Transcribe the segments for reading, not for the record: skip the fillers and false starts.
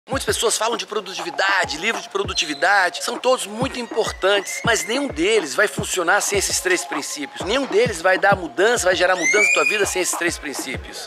Muitas pessoas falam de produtividade, livro de produtividade, são todos muito importantes, mas nenhum deles vai funcionar sem esses três princípios. Nenhum deles vai dar mudança, vai gerar mudança na tua vida sem esses três princípios.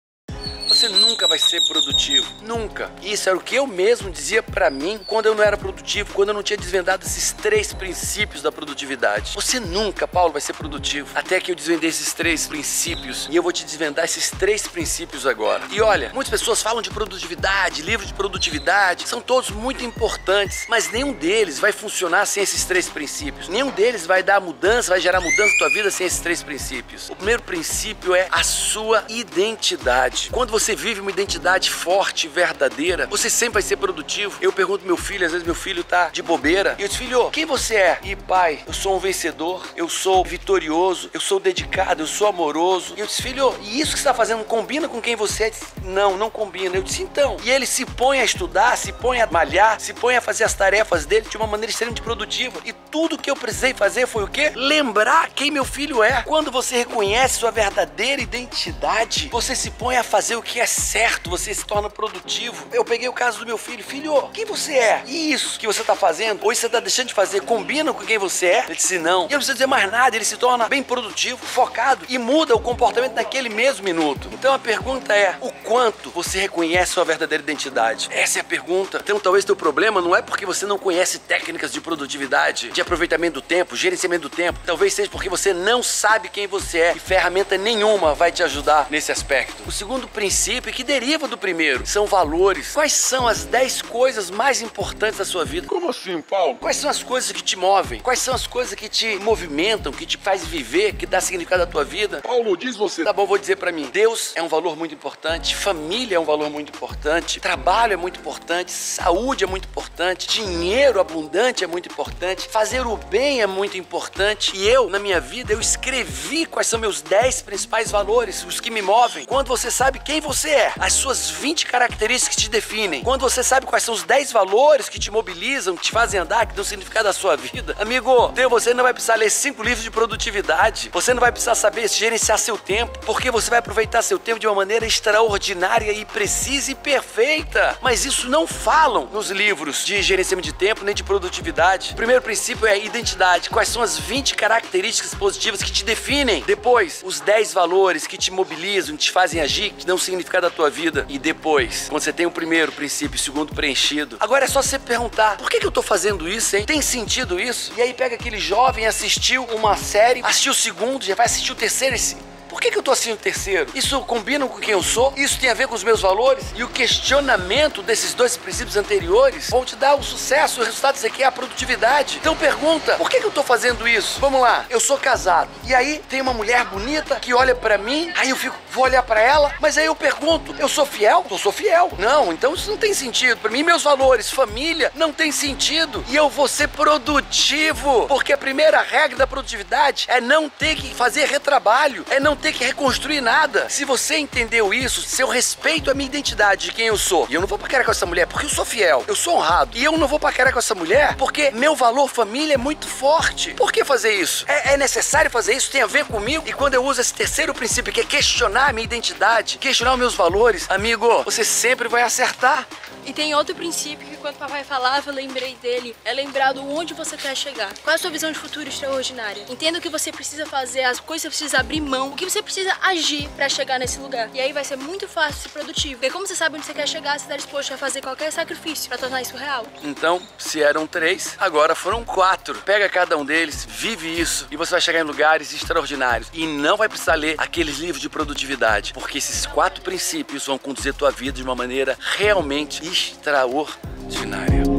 Você nunca vai ser produtivo, nunca. Isso era o que eu mesmo dizia pra mim quando eu não era produtivo, quando eu não tinha desvendado esses três princípios da produtividade. Você nunca, Paulo, vai ser produtivo até que eu desvendei esses três princípios, e eu vou te desvendar esses três princípios agora. E olha, muitas pessoas falam de produtividade, livro de produtividade, são todos muito importantes, mas nenhum deles vai funcionar sem esses três princípios. Nenhum deles vai dar mudança, vai gerar mudança na tua vida sem esses três princípios. O primeiro princípio é a sua identidade. Quando você vive uma identidade forte, verdadeira, você sempre vai ser produtivo. Eu pergunto pro meu filho, às vezes meu filho tá de bobeira, e eu disse: filho, quem você é? E pai, eu sou um vencedor, eu sou vitorioso, eu sou dedicado, eu sou amoroso. E eu disse: filho, e isso que você tá fazendo combina com quem você é? Ele disse: não, não combina. Eu disse: então. E ele se põe a estudar, se põe a malhar, se põe a fazer as tarefas dele de uma maneira extremamente produtiva. E tudo que eu precisei fazer foi o quê? Lembrar quem meu filho é. Quando você reconhece sua verdadeira identidade, você se põe a fazer o que é certo, você se torna produtivo. Eu peguei o caso do meu filho: filho, quem você é? E isso que você tá fazendo, ou isso você tá deixando de fazer, combina com quem você é? Ele disse: não. E eu não preciso dizer mais nada, ele se torna bem produtivo, focado, e muda o comportamento naquele mesmo minuto. Então a pergunta é: o quanto você reconhece sua verdadeira identidade? Essa é a pergunta. Então talvez teu problema não é porque você não conhece técnicas de produtividade, de aproveitamento do tempo, gerenciamento do tempo. Talvez seja porque você não sabe quem você é, e ferramenta nenhuma vai te ajudar nesse aspecto. O segundo princípio, que deriva do primeiro, são valores. Quais são as 10 coisas mais importantes da sua vida? Como assim, Paulo? Quais são as coisas que te movem? Quais são as coisas que te movimentam, que te faz viver, que dá significado à tua vida? Paulo, diz você. Tá bom, vou dizer pra mim. Deus é um valor muito importante, família é um valor muito importante, trabalho é muito importante, saúde é muito importante, dinheiro abundante é muito importante, fazer o bem é muito importante. E eu, na minha vida, eu escrevi quais são meus 10 principais valores, os que me movem. Quando você sabe quem você é, as suas 20 características que te definem, quando você sabe quais são os 10 valores que te mobilizam, que te fazem andar, que dão significado à sua vida, amigo, você não vai precisar ler 5 livros de produtividade, você não vai precisar saber gerenciar seu tempo, porque você vai aproveitar seu tempo de uma maneira extraordinária e precisa e perfeita. Mas isso não falam nos livros de gerenciamento de tempo nem de produtividade. O primeiro princípio é a identidade. Quais são as 20 características positivas que te definem? Depois, os 10 valores que te mobilizam, que te fazem agir, que dão significado à tua vida. E depois, quando você tem o primeiro princípio e o segundo preenchido, agora é só você perguntar: por que eu tô fazendo isso, hein? Tem sentido isso? E aí pega aquele jovem, assistiu uma série, assistiu o segundo, já vai assistir o terceiro e por que eu tô assistindo o terceiro? Isso combina com quem eu sou? Isso tem a ver com os meus valores? E o questionamento desses dois princípios anteriores vão te dar o sucesso, o resultado que você quer, a produtividade. Então pergunta: por que eu tô fazendo isso? Vamos lá, eu sou casado, e aí tem uma mulher bonita que olha pra mim, aí eu vou olhar pra ela, mas aí eu pergunto: eu sou fiel? Eu sou fiel. Não, então isso não tem sentido. Pra mim, meus valores, família, não tem sentido. E eu vou ser produtivo, porque a primeira regra da produtividade é não ter que fazer retrabalho, é não ter que reconstruir nada. Se você entendeu isso, se eu respeito a minha identidade de quem eu sou, e eu não vou paquerar com essa mulher porque eu sou fiel, eu sou honrado, e eu não vou paquerar com essa mulher porque meu valor família é muito forte. Por que fazer isso? É necessário fazer isso? Tem a ver comigo? E quando eu uso esse terceiro princípio, que é questionar a minha identidade, questionar os meus valores, amigo, você sempre vai acertar. E tem outro princípio que quando o papai falava, eu lembrei dele, é lembrar do onde você quer chegar. Qual é a sua visão de futuro extraordinária? Entenda o que você precisa fazer, as coisas que você precisa abrir mão, o que você precisa agir pra chegar nesse lugar. E aí vai ser muito fácil ser produtivo. Porque como você sabe onde você quer chegar, você está disposto a fazer qualquer sacrifício pra tornar isso real. Então, se eram 3, agora foram 4. Pega cada um deles, vive isso, e você vai chegar em lugares extraordinários. E não vai precisar ler aqueles livros de produtividade, porque esses 4 princípios vão conduzir a tua vida de uma maneira realmente extraordinária.